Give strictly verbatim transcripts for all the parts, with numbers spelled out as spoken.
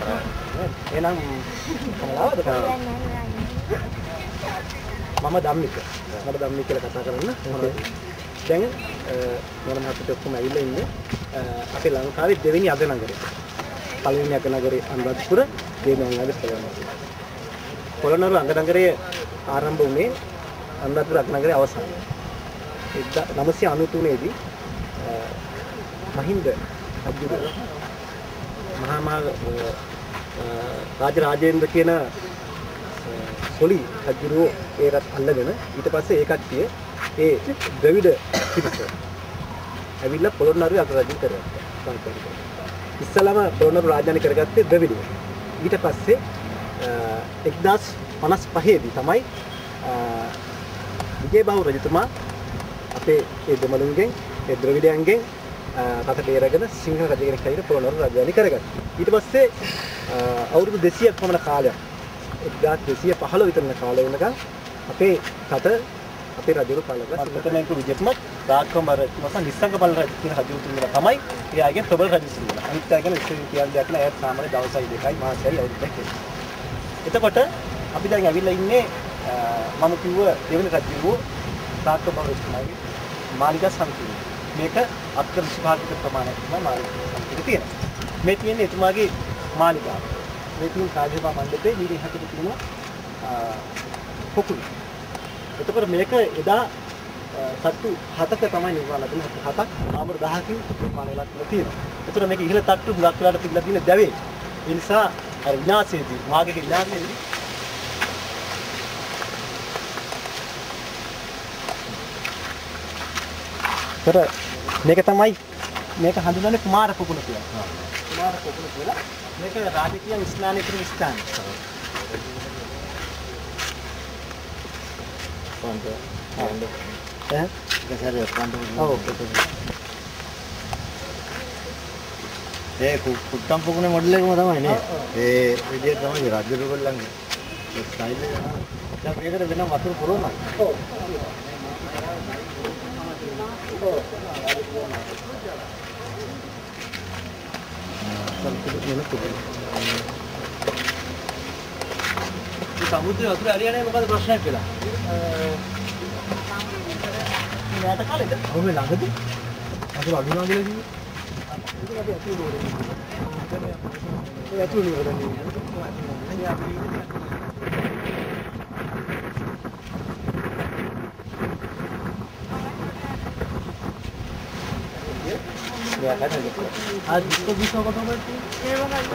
එහෙනම් කමලාවද කරන්නේ? මම ධම්මික. මම ධම්මික කියලා කතා කරන්න. දැන් මම මහත්තයෝ ඔක්කොම ඇවිල්ලා ඉන්නේ අපේ ලංකාවේ දෙවෙනි අග නගරේ. පළවෙනි අග නගරේ අනුරාධපුර, දෙවෙනි අග පොළොන්නරුව. පොළොන්නරුව අග නගරයේ ආරම්භ වුණේ අනුරාධපුර අග නගරයේ අවසානයේ. නවසිය අනූතුනේ දී මහින්ද අබ්දුල් මහා මහා රාජ රාජේන්ද්‍ර කියන සොලි අජුරෝ ඒකත් අල්ලගෙන ඊට පස්සේ ඒ කට්ටිය ඒ ද්‍රවිඩ පිරිස ඇවිල්ලා පොළොන්නරුවේ අගරාජ්‍ය කරගත්තා. ඉස්සලම පොළොන්නරුව රාජධානි කරගත්තේ ද්‍රවිඩයෝ. ඊට පස්සේ එක්දාස් පනස් පහේ දී තමයි විජයබාහු රජතුමා අපේ ඒ දෙමළුන්ගෙන් ඒ ද්‍රවිඩයන්ගෙන් රට බේරගෙන සිංහල රජ කෙනෙක් හැටියට පොළොන්නරුව රාජධානි කරගත්තා. ඊට පස්සේ අවුරුදු දෙසීයක් පමණ කාලයක් එක්දාස් දෙසීය පහළොව විතර කාලය වෙනකන් අපේ රට අපේ රජුරු පාලක සිංහලමෙන්ක විජයතුමා රාජකුමාර රජතුමා නිස්සංග බල රජ කියන රජතුමා තමයි එයාගේ ප්‍රබල රජතුමා. අනිත් අය ගැන ඉස්සෙල්ලා කියන දෙයක් නෑ. ඒත් සාමාන්‍ය දවසයි දෙකයි මාසෙයි අවුරුද්දක් ඒක. එතකොට අපි දැන් ඇවිල්ලා ඉන්නේ මම කිව්ව දෙවෙනි රජුරු රාජකුමාර රජතුමාගේ මාලිගා සමිතිය. මේක අක්කර විශ්වාසික ප්‍රමාණයක් තමයි මාලිගා සමිතියේ තියෙනවා. මේ තියෙන්නේ එතුමාගේ මාලිගාව. මේ තියෙන කාර්යසභා මණ්ඩපයේ ඊට හැටියට තියෙනවා පොකුණු. එතකොට මේක එදා තට්ටු හතක තමයි නිර්මාණය කරන්නේ. හතක් ආමර දහකින් නිර්මාණය වෙලා තියෙනවා. එතකොට මේක ඉහළ තට්ටු හුඟක් වෙලාට තිබිලා තියෙන දැවේ. ඒ නිසා අර විනාශයේදී මාගේ විනාශයේදී තර මේක තමයි මේක හඳුන්වන්නේ කුමාර පොකුණ කියලා. කුමාර පොකුණ කියලා මේක රාජකීය ස්ථානයේ ඉතිරි ස්ථාන. පොන්ද. පොන්ද. ඈ? ගසාරේ පොන්ද. ඔව්. ඒ කුට්ටම් පොකුණේ මොඩල් එකම තමයි නේ. ඒ විදිය තමයි රාජ්‍ය රුගල්ලන්ගේ. ඒ ස්ටයිල් එක. දැන් මේකට වෙන වතුර පුරවනවා. ඔව්. සමුද්‍රය වතුර ඇරියනේ මොකද ප්‍රශ්නයක් කියලා? ඈත කාලෙද? ඔව් මේ ළඟදී. අතුරු අඳුනා කියලා කිව්වේ. ඒක අපි අතුරු දෝරේ. ඒ අතුරු නේ Ya kan gitu. Ah, disco bisa kok Mbak? Iya, Bang.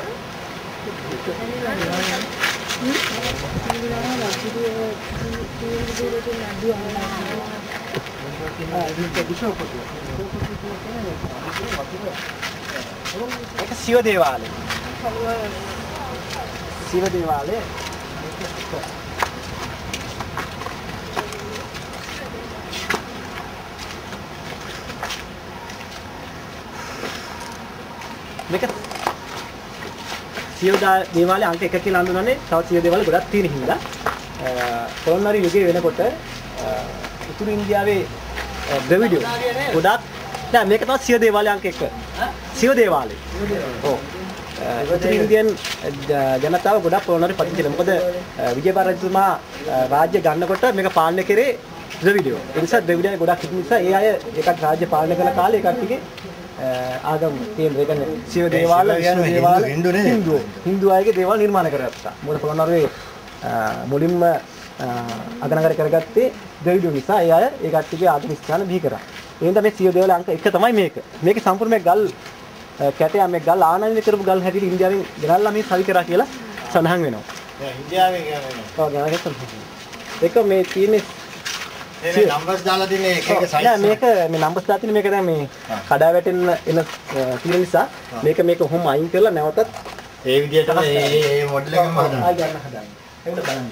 ඒක සිව දේවාලය. සිව දේවාලය. මේක සියලු දේවාලය අංක එක කියලා හඳුන්වන්නේ. තව සියලු දේවාල ගොඩක් තියෙන හින්දා පොළොන්නරු යුගයේ වෙනකොට උතුරු ඉන්දියාවේ ද්‍රවිඩයෝ ගොඩක් නෑ මේක තමයි සියලු දේවාලය අංක එක. සියලු දේවාලය. ඔව්. උතුරු ඉන්දියන් ජනතාව ගොඩක් පොළොන්නරු පදිංචි වෙනවා. මොකද විජයබාහු රජතුමා රාජ්‍ය ගන්නකොට මේක පාලනය කරේ ද්‍රවිඩයෝ. ඒ නිසා ද්‍රවිඩයන් ගොඩක් හිටිය නිසා ඒ අය ඒකට රාජ්‍ය පාලනය කරන කාලේ ඒ කට්ටියගේ ආගම් තියෙන ඒ කියන්නේ සිව දේවාල දේවාල හින්දු හින්දු අයගේ දේවාල නිර්මාණය කරගත්තා. මොකද පොළොන්නරුවේ මුලින්ම අගනගර කරගත්තේ ද්‍රවිඩයෝ නිසා ඒ අය ඒ කට්ටියගේ ආගම ස්ථාන බිහි කරා. ඒ හින්දා මේ සිව දේවාල අංක එක තමයි මේක. මේකේ සම්පූර්ණ මේ ගල් කැටය මේ ගල් ආනයනය කරපු ගල් හැටියට ඉන්දියාවෙන් ගෙනල්ලා මේ සවි කරා කියලා සඳහන් වෙනවා. දැන් ඉන්දියාවෙන් කියන්නේ ඔව් ගෙනල්ලා ඒක මේ තියෙන්නේ මේ නම්බර්ස් දාලා තියෙන එක එක සයිස් නෑ මේක මේ නම්බර්ස් දාලා තියෙන මේක දැන් මේ කඩා වැටෙන්න එන තියෙන නිසා මේක මේක කොහොම අයින් කරලා නැවතත් ඒ විදිහට මේ මේ මොඩල් එකම හදන්න. ආ ගන්න හදන්න. ඒක බලන්න.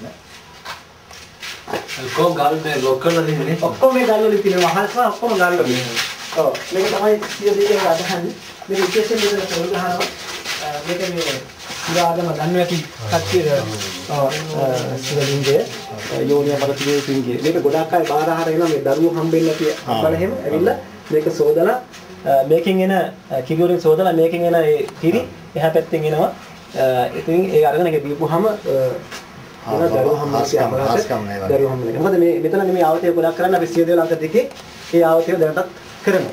කොහොම ගල් මේ ලොක් කරලා දෙන්නේ ඔක්කොම මේ ගල් වලින් තියෙන වහල්කම ඔක්කොම ගල් වලින්. ඔව් මේක තමයි සිය දෙකේ අදහන්නේ. මේක විශේෂයෙන් මෙතන පොල් ගහනවා. මේක මේ ඉරාගම දන්නේ නැති කච්චිර ඔව් සිවලින්ගේ යෝනිය පරිතියේ තින්ගේ මේක ගොඩක් අය බාර ආහාර එනවා මේ දරුවෝ හම්බෙන්නේ නැති අපල එහෙම ඇවිල්ලා මේක සෝදලා මේකෙන් එන කිරිවලින් සෝදලා මේකෙන් එන ඒ කිරි එහා පැත්තෙන් එනවා ඉතින් ඒ අරගෙන ඒක දීපුවාම ඒක දරුවහම මාසිය දරුවහම නේ. මොකද මේ මෙතන මේ ආවතේ ගොඩක් කරන්නේ අපි සිය දේවල් අතර දෙකේ ඒ ආවතේ දැනටත් කරනවා.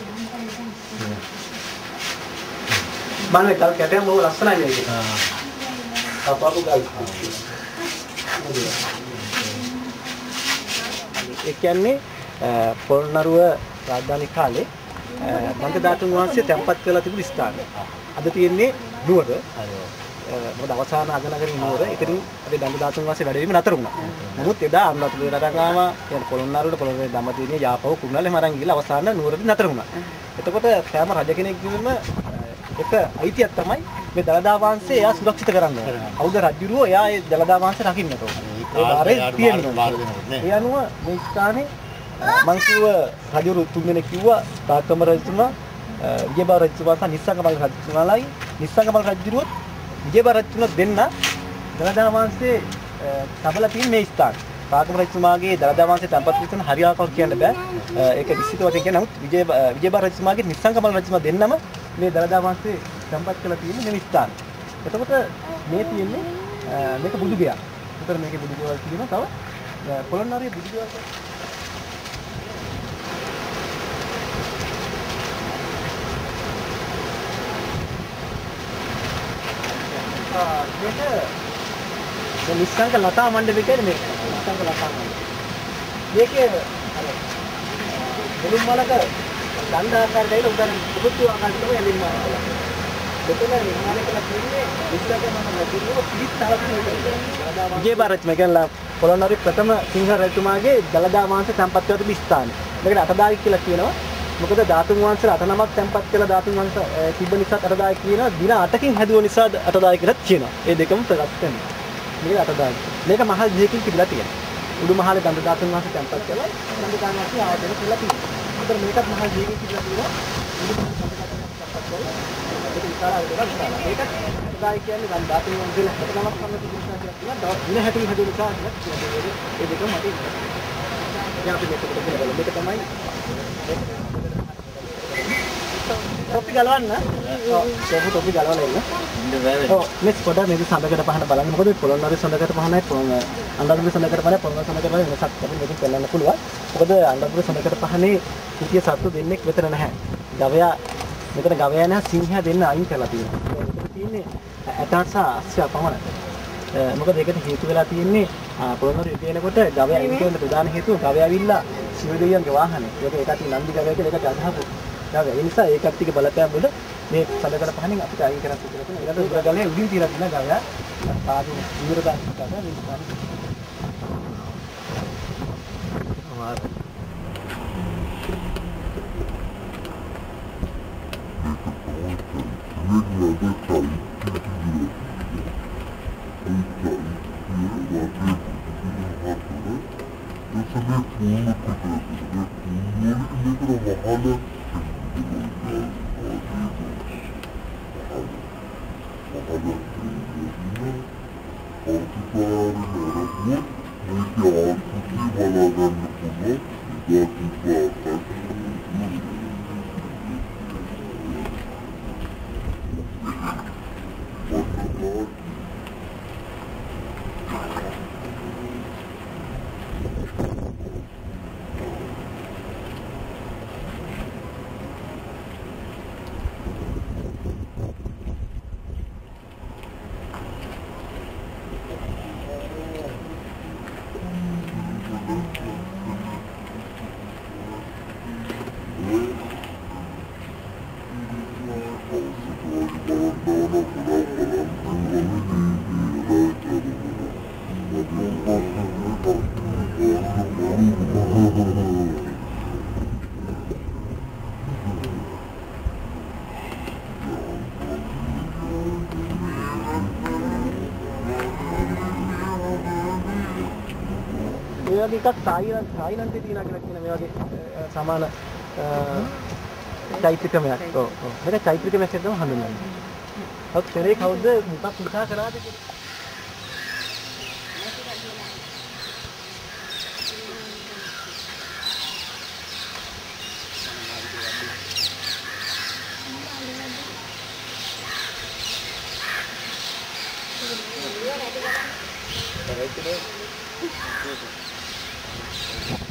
මම කල් කැටයන් බොහොම ලස්සනයි මේක. ආ. අපපු ගල්. ඒ කියන්නේ පොළොන්නරුව රාජධානී කාලේ මන්ද ධාතුන් වහන්සේ තැන්පත් කරලා තිබුණු ස්ථානය. අද තියෙන්නේ නුවර. මොකද අවසාන අගනගරින් නුවර. ඒකෙන් අපි දඹ ධාතුන් වහන්සේ වැඩ වීම නතර වුණා. නමුත් එදා අනුරාධපුර රටාව කියන්නේ පොළොන්නරුවට පොළොන්නරුවේ දඹදිවිනේ යාපව කුරුණාල එහෙම අරන් ගිහලා අවසාන නුවරට නතර වුණා. එතකොට සෑම රජ කෙනෙක් ගිහින්ම එක අයිතියක් තමයි මේ දළදා වංශය එයා සුරක්ෂිත කරන්න ඕනේ. කවුද රජුරෝ එයා ඒ දළදා වංශය රකින්නට ඕනේ. ඒ බාරේ තියෙනවා. ඒ අනුව මේ ස්ථානේ මං කිව්ව රජුරු තුන්දෙනෙක් කිව්වා තාත්තම රජතුමා විජයබාහු රජතුමා සහ නිස්සංගමල් රජතුමාලයි නිස්සංගමල් රජුරුවත් විජයබාහු රජතුමා දෙන්න දළදා වංශයේ තබලා තියෙන මේ ස්ථාන. තාත්තම රජතුමාගේ දළදා වංශයේ තැන්පත් වෙන හරි ආකාරව කියන්න බෑ. ඒක විසිත වශයෙන් කියන නමුත් විජය විජයබාහු රජතුමාගේ නිස්සංගමල් රජතුමා දෙන්නම මේ දළදා වංශයේ තැන්පත් කරලා තියෙන මේ ස්ථාන. එතකොට මේ තියෙන්නේ මේක බුදු ගයක්. ඒතර මේකේ බුදු ගයක් තියෙනවා තව පොළොන්නරුවේ බුදු ගයක් මේක නිස්සංක ලතා මණ්ඩපය කියන්නේ මේක. නිස්සංක ලතා මණ්ඩපය. මේකේ අර මුළුම් මලක දණ්ඩ ආකාර දෙයිල උදාන පුතු ආකාර තමයි එළින්නවා. මෙතන නිර්මාණය කළ තියෙන්නේ නිස්සංක මණ්ඩපය පිළිත් තරක් විජයබාහු රජතුමා කියන්නේ පොළොන්නරුවේ ප්‍රථම සිංහ රජතුමාගේ දළදා වංශ තැන්පත් කර තිබු ස්ථානය. මේකට අටදායක කියලා කියනවා. මොකද ධාතුන් වහන්සේලා අට නමක් තැන්පත් කළ ධාතුන් වහන්ස තිබ්බ නිසා අටදායක කියනවා. දින අටකින් හැදුව නිසා අටදායක කියලා කියනවා. ඒ දෙකම ප්‍රකට වෙනවා. මේක අටදායක. මේක මහල් ජීකින් තිබිලා තියෙනවා. උඩු මහලේ දඬු ධාතුන් වහන්සේ තැන්පත් කළා. දඬු ධාතුන් වහන්සේ ආවදෙන කියලා තියෙනවා. ඒතර මේකත් මහල් ජීකින් තිබිලා තියෙනවා. උඩු මහල් දඬු ධාතුන් තැන්පත් කළා. ඒක විශාල වෙලා විශාල. මේකත් අටදායක කියන්නේ දැන් ධාතුන් වහන්සේලා හත නමක් සම්මත තිබුණා කියලා කියනවා. දින හැටින් හැදුව නිසා කියලා. ඒ දෙකම මත ඉන්නවා. යා අපි මේක බලමු. මේක තමයි टोपी गलवाන්න ඔව් ඒක टोपी ගලවලා ඉන්න ඉන්න බෑ ඔව් මේ පොඩ මේක සඳකට පහන බලන්න මොකද පොළොන්නරුවේ සඳකට පහනයි අනුරාධපුර සඳකට පහනයි පොළොන්නරුවේ සඳකට පහනයි වෙනසක් අපි මේකෙන් පෙන්නන්න පුළුවන් මොකද අනුරාධපුර සඳකට පහනේ සිටිය සත්තු දෙන්නෙක් මෙතන නැහැ ගවයා මෙතන ගවයා නැහැ සිංහයා දෙන්න අයින් කරලා තියෙනවා මෙතන තියෙන්නේ ඇටාස අස්සය පමණයි මොකද ඒකට හේතු වෙලා තියෙන්නේ පොළොන්නරුවේ තියෙනකොට ගවයා අයින් කරන ප්‍රධාන හේතුව ගවයා ඇවිල්ලා සිව දෙවියන්ගේ වාහනේ ඒක ඒකට නන්දි ගවයා කියලා ඒකට අදහපු ඒ නිසා ඒකත් ටික බලපෑම් වල මේ සඳකඩ පහනින් අපිට අයින් කරන්න කියලා තියෙනවා. ඒකට උරගලේ උඩින් තියලා තියෙන ගවයා පාදු ඉවර දාන්න තමයි මේ ස්ථානේ. අමාර. එකක් තායිලන්ත තායිලන්තේ තියෙනවා කියලා කියන මේ වගේ සමාන චෛත්‍යිකමයක්. ඔව් ඔව්. මේක චෛත්‍යිකමයක් කියලා හඳුන්වන්නේ. ඔත් පෙරේ කවුද මුකක් උදා කරාද කියලා. කරයි